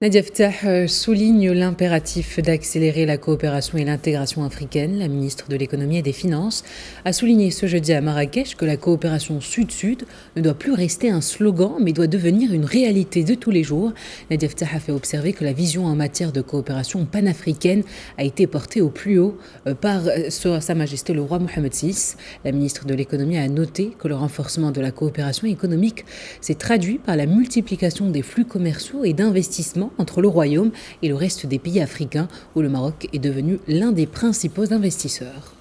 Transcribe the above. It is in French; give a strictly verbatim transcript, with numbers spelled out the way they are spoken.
Nadia Ftah souligne l'impératif d'accélérer la coopération et l'intégration africaine. La ministre de l'économie et des finances a souligné ce jeudi à Marrakech que la coopération sud-sud ne doit plus rester un slogan mais doit devenir une réalité de tous les jours. Nadia Ftah a fait observer que la vision en matière de coopération panafricaine a été portée au plus haut par Sa Majesté le roi Mohammed six. La ministre de l'économie a noté que le renforcement de la coopération économique s'est traduit par la multiplication des flux commerciaux et d'investissements entre le Royaume et le reste des pays africains où le Maroc est devenu l'un des principaux investisseurs.